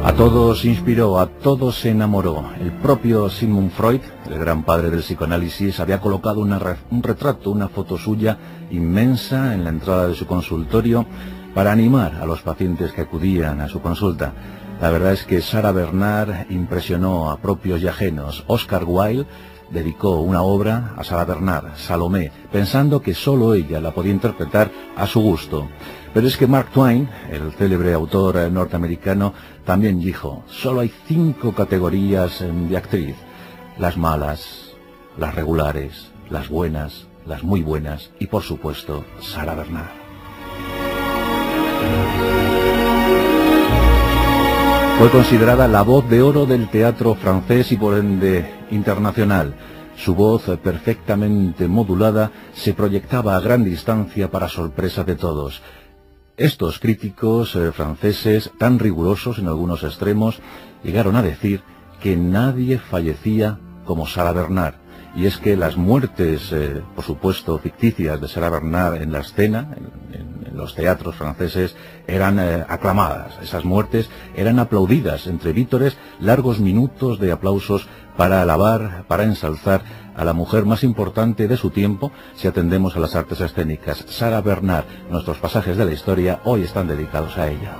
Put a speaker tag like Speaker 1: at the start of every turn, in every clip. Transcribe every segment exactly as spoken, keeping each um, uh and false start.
Speaker 1: A todos inspiró, a todos se enamoró. El propio Sigmund Freud, el gran padre del psicoanálisis, había colocado una re un retrato, una foto suya inmensa en la entrada de su consultorio para animar a los pacientes que acudían a su consulta. La verdad es que Sarah Bernhardt impresionó a propios y ajenos. Oscar Wilde dedicó una obra a Sarah Bernhardt, Salomé, pensando que solo ella la podía interpretar a su gusto. Pero es que Mark Twain, el célebre autor norteamericano, también dijo: solo hay cinco categorías de actriz: las malas, las regulares, las buenas, las muy buenas y, por supuesto, Sarah Bernhardt. Fue considerada la voz de oro del teatro francés y por ende internacional. Su voz, perfectamente modulada, se proyectaba a gran distancia para sorpresa de todos. Estos críticos eh, franceses, tan rigurosos en algunos extremos, llegaron a decir que nadie fallecía como Sarah Bernhardt. Y es que las muertes, eh, por supuesto, ficticias de Sarah Bernhardt en la escena, en, en, en los teatros franceses, eran eh, aclamadas. Esas muertes eran aplaudidas entre vítores, largos minutos de aplausos para alabar, para ensalzar a la mujer más importante de su tiempo, si atendemos a las artes escénicas. Sarah Bernhardt. Nuestros pasajes de la historia hoy están dedicados a ella.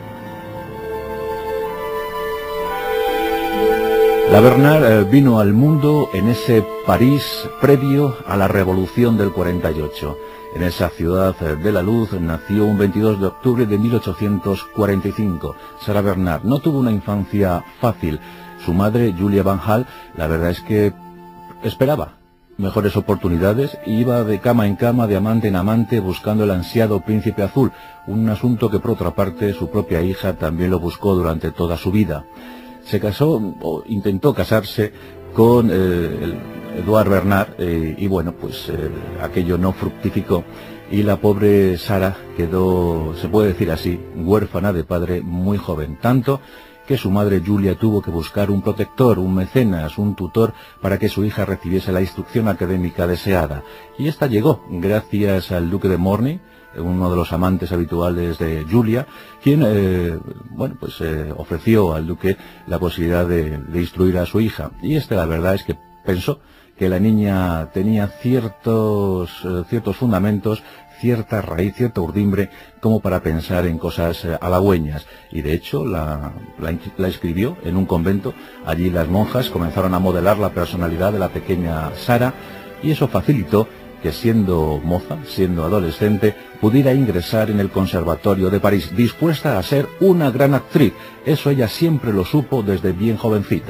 Speaker 1: La Bernhardt eh, vino al mundo en ese París previo a la Revolución del cuarenta y ocho. En esa ciudad eh, de la luz nació un veintidós de octubre de mil ochocientos cuarenta y cinco. Sarah Bernhardt no tuvo una infancia fácil. Su madre, Julia Van Hal, la verdad es que esperaba mejores oportunidades y iba de cama en cama, de amante en amante, buscando el ansiado príncipe azul, un asunto que por otra parte su propia hija también lo buscó durante toda su vida. Se casó, o intentó casarse, con eh, Edouard Bernard, eh, y bueno, pues eh, aquello no fructificó, y la pobre Sarah quedó, se puede decir así, huérfana de padre muy joven, tanto que su madre Julia tuvo que buscar un protector, un mecenas, un tutor para que su hija recibiese la instrucción académica deseada. Y esta llegó gracias al duque de Morny, uno de los amantes habituales de Julia, quien eh, bueno, pues eh, ofreció al duque la posibilidad de, de instruir a su hija. Y este, la verdad es que pensó que la niña tenía ciertos, eh, ciertos fundamentos, cierta raíz, cierta urdimbre, como para pensar en cosas eh, halagüeñas. Y de hecho la, la, la inscribió en un convento. Allí las monjas comenzaron a modelar la personalidad de la pequeña Sarah, y eso facilitó que, siendo moza, siendo adolescente, pudiera ingresar en el Conservatorio de París, dispuesta a ser una gran actriz. Eso ella siempre lo supo desde bien jovencita.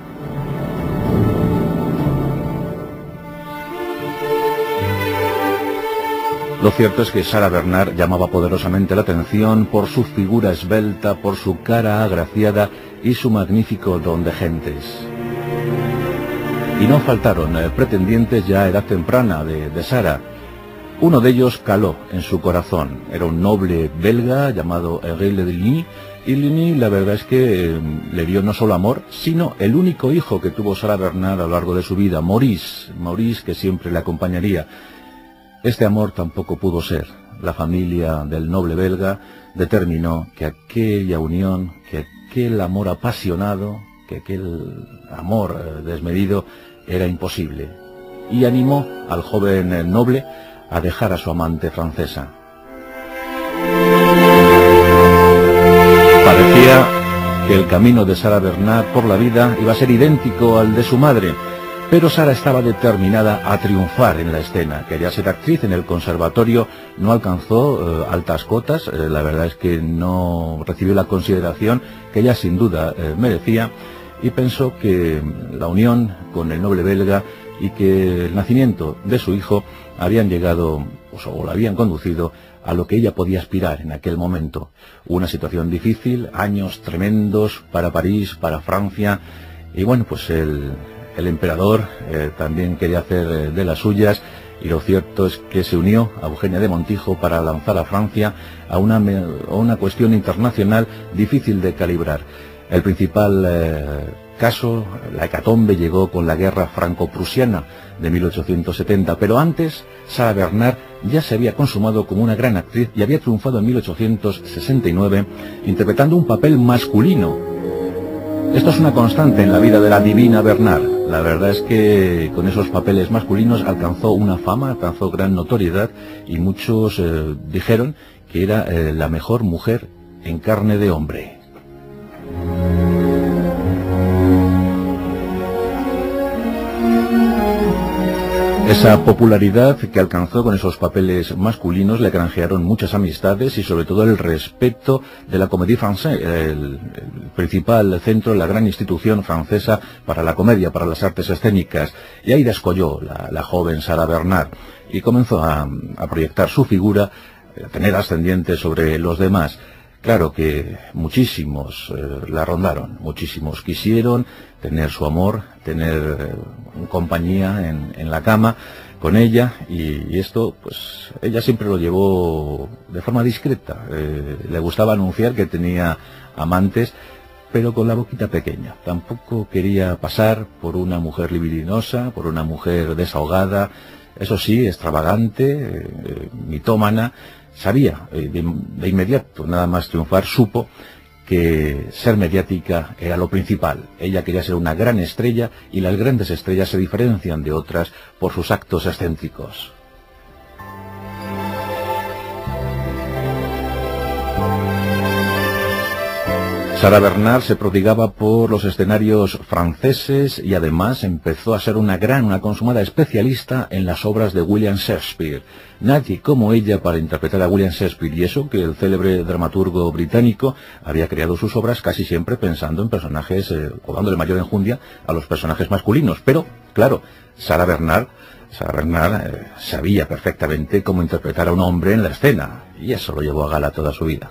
Speaker 1: Lo cierto es que Sarah Bernhardt llamaba poderosamente la atención por su figura esbelta, por su cara agraciada y su magnífico don de gentes. Y no faltaron eh, pretendientes ya a edad temprana de, de Sarah. Uno de ellos caló en su corazón. Era un noble belga llamado Henri de Ligny, y Ligny, la verdad es que eh, le dio no solo amor, sino el único hijo que tuvo Sarah Bernhardt a lo largo de su vida, Maurice, Maurice, que siempre le acompañaría. Este amor tampoco pudo ser. La familia del noble belga determinó que aquella unión, que aquel amor apasionado, que aquel amor eh, desmedido era imposible, y animó al joven eh, noble a dejar a su amante francesa. Parecía que el camino de Sarah Bernhardt por la vida iba a ser idéntico al de su madre, pero Sarah estaba determinada a triunfar en la escena. Quería ser actriz en el conservatorio, no alcanzó eh, altas cotas, eh, la verdad es que no recibió la consideración que ella sin duda eh, merecía, y pensó que la unión con el noble belga y que el nacimiento de su hijo habían llegado, pues, o la habían conducido a lo que ella podía aspirar en aquel momento. Una situación difícil, años tremendos para París, para Francia, y bueno, pues el, el emperador eh, también quería hacer eh, de las suyas, y lo cierto es que se unió a Eugenia de Montijo para lanzar a Francia a una, a una cuestión internacional difícil de calibrar. El principal eh, caso, la hecatombe llegó con la guerra franco-prusiana de mil ochocientos setenta, pero antes Sarah Bernhardt ya se había consumado como una gran actriz y había triunfado en mil ochocientos sesenta y nueve interpretando un papel masculino. Esto es una constante en la vida de la divina Bernhardt. La verdad es que con esos papeles masculinos alcanzó una fama, alcanzó gran notoriedad y muchos eh, dijeron que era eh, la mejor mujer en carne de hombre. Esa popularidad que alcanzó con esos papeles masculinos le granjearon muchas amistades y sobre todo el respeto de la Comédie Française, el, el principal centro, la gran institución francesa para la comedia, para las artes escénicas. Y ahí descolló la, la joven Sarah Bernhardt y comenzó a, a proyectar su figura, a tener ascendientes sobre los demás. Claro que muchísimos eh, la rondaron, muchísimos quisieron tener su amor, tener eh, compañía en, en la cama con ella, y, y esto pues ella siempre lo llevó de forma discreta. Eh, le gustaba anunciar que tenía amantes, pero con la boquita pequeña. Tampoco quería pasar por una mujer libidinosa, por una mujer desahogada, eso sí, extravagante, eh, mitómana. Sabía, eh, de, de inmediato, nada más triunfar, supo que ser mediática era lo principal. Ella quería ser una gran estrella y las grandes estrellas se diferencian de otras por sus actos excéntricos. Sarah Bernhardt se prodigaba por los escenarios franceses y además empezó a ser una gran, una consumada especialista en las obras de William Shakespeare. Nadie como ella para interpretar a William Shakespeare, y eso que el célebre dramaturgo británico había creado sus obras casi siempre pensando en personajes, eh, o dándole mayor enjundia a los personajes masculinos. Pero, claro, Sarah Bernhardt, Sarah Bernhardt eh, sabía perfectamente cómo interpretar a un hombre en la escena, y eso lo llevó a gala toda su vida.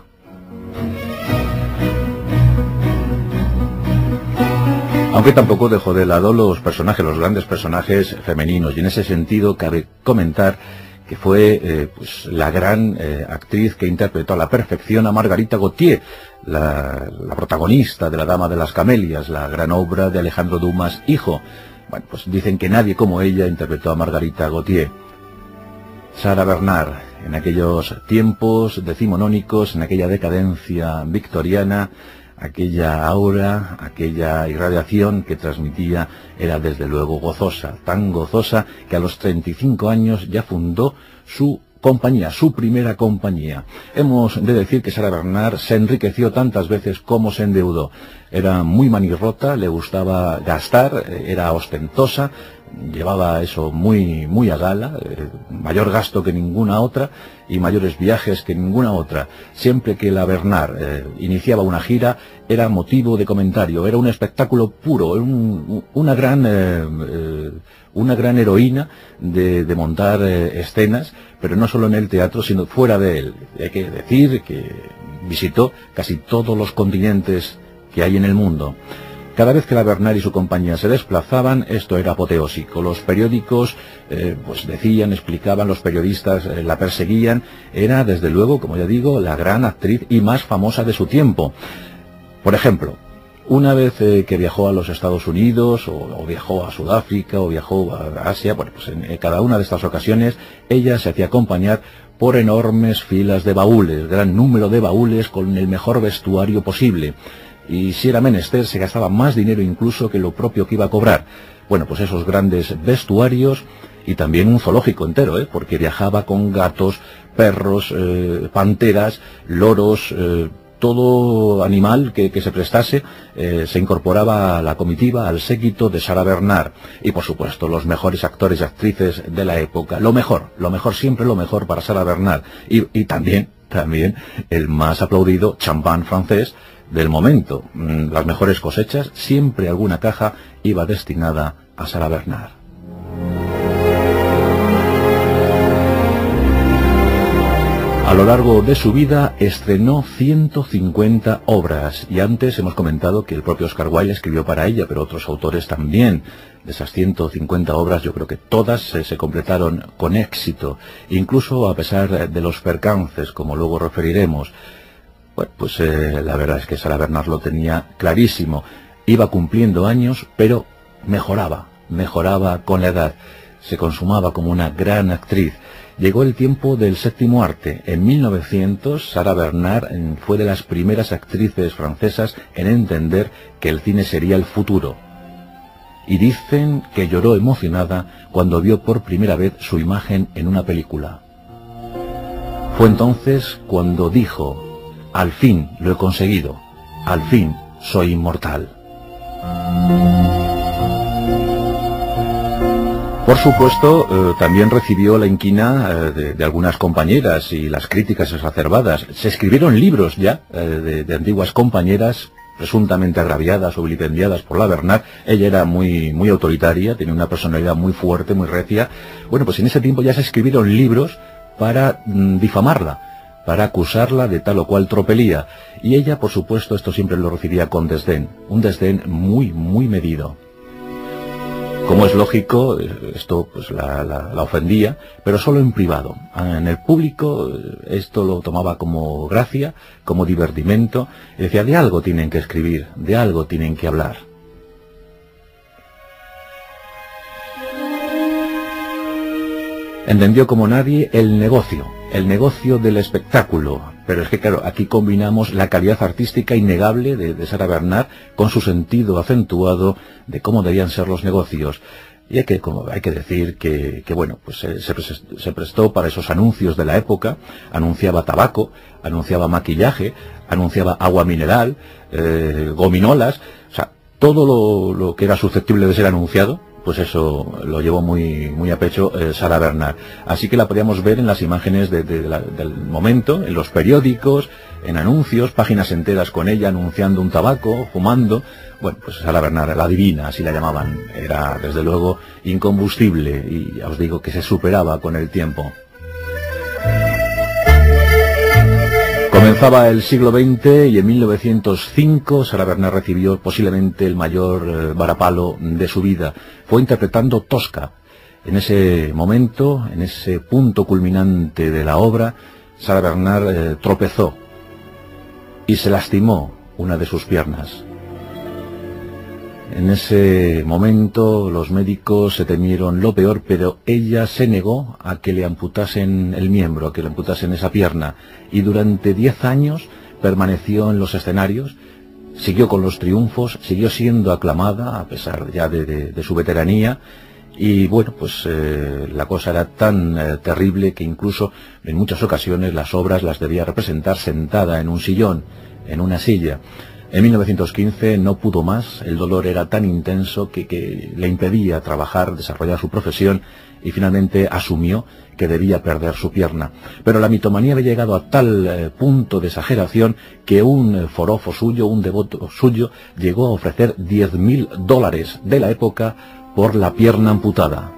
Speaker 1: Aunque tampoco dejó de lado los personajes, los grandes personajes femeninos, y en ese sentido cabe comentar que fue eh, pues, la gran eh, actriz que interpretó a la perfección a Margarita Gautier, la, la protagonista de La Dama de las Camelias, la gran obra de Alejandro Dumas hijo. Bueno, pues dicen que nadie como ella interpretó a Margarita Gautier. Sarah Bernhardt, en aquellos tiempos decimonónicos, en aquella decadencia victoriana, aquella aura, aquella irradiación que transmitía era desde luego gozosa, tan gozosa que a los treinta y cinco años ya fundó su compañía, su primera compañía. Hemos de decir que Sarah Bernhardt se enriqueció tantas veces como se endeudó. Era muy manirrota, le gustaba gastar, era ostentosa, llevaba eso muy muy a gala, eh, mayor gasto que ninguna otra y mayores viajes que ninguna otra. Siempre que la Bernhardt eh, iniciaba una gira era motivo de comentario, era un espectáculo puro, un, una gran eh, eh, una gran heroína de, de montar eh, escenas, pero no solo en el teatro sino fuera de él. Hay que decir que visitó casi todos los continentes que hay en el mundo. Cada vez que la Bernhardt y su compañía se desplazaban, esto era apoteósico. Los periódicos eh, pues decían, explicaban, los periodistas eh, la perseguían. Era, desde luego, como ya digo, la gran actriz y más famosa de su tiempo. Por ejemplo, una vez eh, que viajó a los Estados Unidos, o, o viajó a Sudáfrica, o viajó a Asia, bueno, pues en, en cada una de estas ocasiones, ella se hacía acompañar por enormes filas de baúles, gran número de baúles con el mejor vestuario posible. Y si era menester, se gastaba más dinero incluso que lo propio que iba a cobrar. Bueno, pues esos grandes vestuarios y también un zoológico entero, ¿eh? Porque viajaba con gatos, perros, eh, panteras, loros, eh, todo animal que, que se prestase, eh, se incorporaba a la comitiva, al séquito de Sarah Bernhardt. Y por supuesto, los mejores actores y actrices de la época. Lo mejor, lo mejor, siempre lo mejor para Sarah Bernhardt. Y, y también, también el más aplaudido champán francés del momento. Las mejores cosechas, siempre alguna caja iba destinada a Sarah Bernhardt. A lo largo de su vida estrenó ciento cincuenta obras, y antes hemos comentado que el propio Oscar Wilde escribió para ella, pero otros autores también. De esas ciento cincuenta obras yo creo que todas se, se completaron con éxito, incluso a pesar de los percances, como luego referiremos. Bueno, pues eh, la verdad es que Sarah Bernhardt lo tenía clarísimo. Iba cumpliendo años, pero mejoraba, mejoraba con la edad. Se consumaba como una gran actriz. Llegó el tiempo del séptimo arte. En mil novecientos, Sarah Bernhardt fue de las primeras actrices francesas en entender que el cine sería el futuro. Y dicen que lloró emocionada cuando vio por primera vez su imagen en una película. Fue entonces cuando dijo: al fin lo he conseguido, al fin soy inmortal. Por supuesto, eh, también recibió la inquina eh, de, de algunas compañeras y las críticas exacerbadas. Se escribieron libros ya eh, de, de antiguas compañeras presuntamente agraviadas o vilipendiadas por la Bernhardt. Ella era muy, muy autoritaria, tenía una personalidad muy fuerte, muy recia. Bueno, pues en ese tiempo ya se escribieron libros para mm, difamarla, para acusarla de tal o cual tropelía. Y ella, por supuesto, esto siempre lo recibía con desdén, un desdén muy, muy medido. Como es lógico, esto pues la, la, la ofendía, pero solo en privado. En el público esto lo tomaba como gracia, como divertimento, y decía: de algo tienen que escribir, de algo tienen que hablar. Entendió como nadie el negocio, el negocio del espectáculo. Pero es que claro, aquí combinamos la calidad artística innegable de, de Sarah Bernhardt con su sentido acentuado de cómo debían ser los negocios. Y hay que, como, hay que decir que, que bueno, pues se, se, se prestó para esos anuncios de la época. Anunciaba tabaco, anunciaba maquillaje, anunciaba agua mineral, eh, gominolas, o sea, todo lo, lo que era susceptible de ser anunciado, pues eso lo llevó muy, muy a pecho eh, Sarah Bernhardt. Así que la podíamos ver en las imágenes de, de, de la, del momento, en los periódicos, en anuncios, páginas enteras con ella anunciando un tabaco, fumando. Bueno, pues Sarah Bernhardt, la divina, así la llamaban, era desde luego incombustible y ya os digo que se superaba con el tiempo. Comenzaba el siglo veinte y en mil novecientos cinco Sarah Bernhardt recibió posiblemente el mayor eh, varapalo de su vida. Fue interpretando Tosca. En ese momento, en ese punto culminante de la obra, Sarah Bernhardt eh, tropezó y se lastimó una de sus piernas. En ese momento los médicos se temieron lo peor, pero ella se negó a que le amputasen el miembro, a que le amputasen esa pierna, y durante diez años permaneció en los escenarios, siguió con los triunfos, siguió siendo aclamada a pesar ya de, de, de su veteranía, y bueno, pues eh, la cosa era tan eh, terrible que incluso en muchas ocasiones las obras las debía representar sentada en un sillón, en una silla. En mil novecientos quince no pudo más, el dolor era tan intenso que, que le impedía trabajar, desarrollar su profesión, y finalmente asumió que debía perder su pierna. Pero la mitomanía había llegado a tal eh, punto de exageración que un eh, forofo suyo, un devoto suyo, llegó a ofrecer diez mil dólares de la época por la pierna amputada.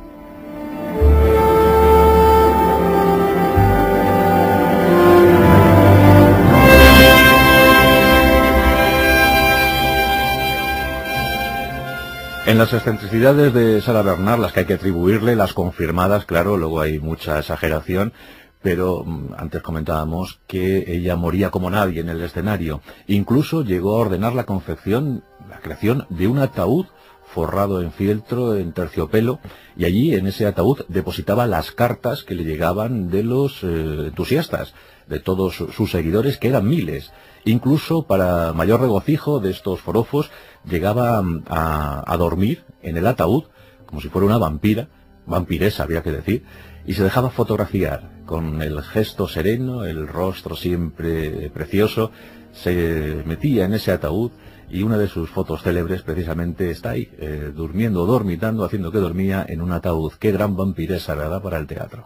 Speaker 1: En las excentricidades de Sarah Bernhardt, las que hay que atribuirle, las confirmadas, claro, luego hay mucha exageración, pero antes comentábamos que ella moría como nadie en el escenario. Incluso llegó a ordenar la confección, la creación de un ataúd forrado en fieltro, en terciopelo, y allí en ese ataúd depositaba las cartas que le llegaban de los eh, entusiastas, de todos sus seguidores, que eran miles. Incluso, para mayor regocijo de estos forofos, llegaba a, a dormir en el ataúd, como si fuera una vampira, vampiresa habría que decir, y se dejaba fotografiar con el gesto sereno, el rostro siempre precioso, se metía en ese ataúd, y una de sus fotos célebres precisamente está ahí, eh, durmiendo o dormitando, haciendo que dormía en un ataúd. Qué gran vampiresa, ¿verdad?, para el teatro.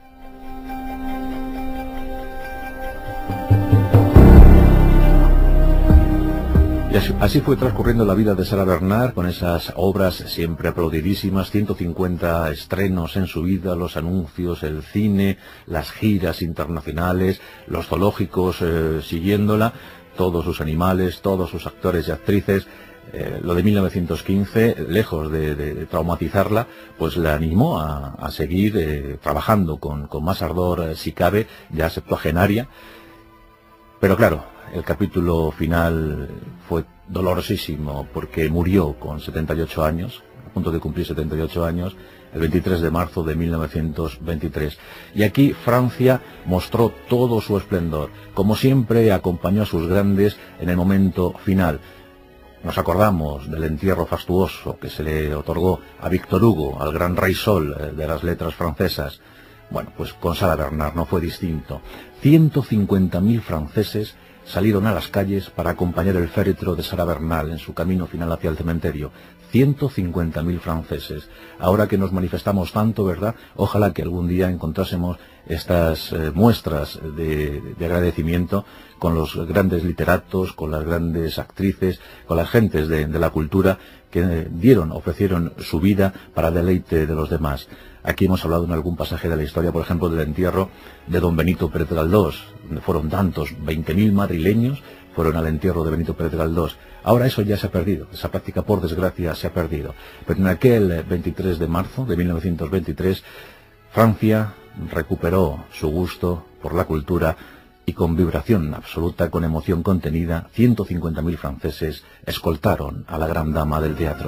Speaker 1: Y así, así fue transcurriendo la vida de Sarah Bernhardt, con esas obras siempre aplaudidísimas, ciento cincuenta estrenos en su vida, los anuncios, el cine, las giras internacionales, los zoológicos eh, siguiéndola, todos sus animales, todos sus actores y actrices. Eh, lo de mil novecientos quince, lejos de, de traumatizarla, pues la animó a, a seguir eh, trabajando con, con más ardor, eh, si cabe, ya septuagenaria. Pero claro, el capítulo final fue dolorosísimo porque murió con setenta y ocho años, a punto de cumplir setenta y ocho años, el veintitrés de marzo de mil novecientos veintitrés. Y aquí Francia mostró todo su esplendor. Como siempre, acompañó a sus grandes en el momento final. Nos acordamos del entierro fastuoso que se le otorgó a Víctor Hugo, al gran rey Sol de las letras francesas. Bueno, pues con Sarah Bernhardt no fue distinto. ciento cincuenta mil franceses salieron a las calles para acompañar el féretro de Sarah Bernhardt en su camino final hacia el cementerio. ciento cincuenta mil franceses. Ahora que nos manifestamos tanto, ¿verdad? Ojalá que algún día encontrásemos estas eh, muestras de, de agradecimiento con los grandes literatos, con las grandes actrices, con las gentes de, de la cultura que dieron, ofrecieron su vida para deleite de los demás. Aquí hemos hablado en algún pasaje de la historia, por ejemplo, del entierro de don Benito Pérez Galdós, donde fueron tantos, veinte mil madrileños fueron al entierro de Benito Pérez Galdós. Ahora eso ya se ha perdido, esa práctica por desgracia se ha perdido. Pero en aquel veintitrés de marzo de mil novecientos veintitrés, Francia recuperó su gusto por la cultura y con vibración absoluta, con emoción contenida, ciento cincuenta mil franceses escoltaron a la gran dama del teatro.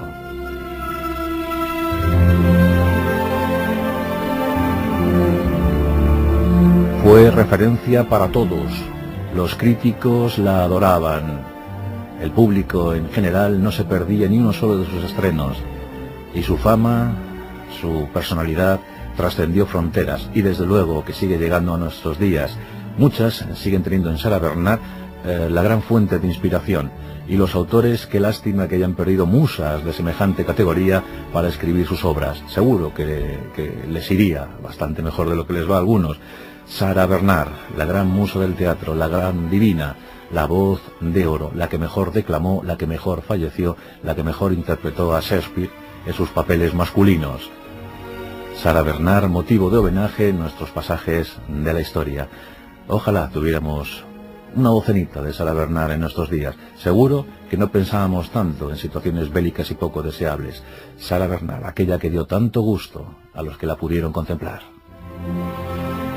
Speaker 1: Fue referencia para todos. Los críticos la adoraban. El público en general no se perdía ni uno solo de sus estrenos. Y su fama, su personalidad, trascendió fronteras. Y desde luego que sigue llegando a nuestros días. Muchas siguen teniendo en Sarah Bernhardt eh, la gran fuente de inspiración. Y los autores, qué lástima que hayan perdido musas de semejante categoría para escribir sus obras. Seguro que, que les iría bastante mejor de lo que les va a algunos. Sarah Bernhardt, la gran musa del teatro, la gran divina, la voz de oro, la que mejor declamó, la que mejor falleció, la que mejor interpretó a Shakespeare en sus papeles masculinos. Sarah Bernhardt, motivo de homenaje en nuestros pasajes de la historia. Ojalá tuviéramos una docenita de Sarah Bernhardt en nuestros días. Seguro que no pensábamos tanto en situaciones bélicas y poco deseables. Sarah Bernhardt, aquella que dio tanto gusto a los que la pudieron contemplar.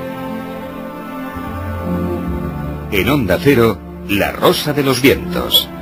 Speaker 2: En Onda Cero, La Rosa de los Vientos.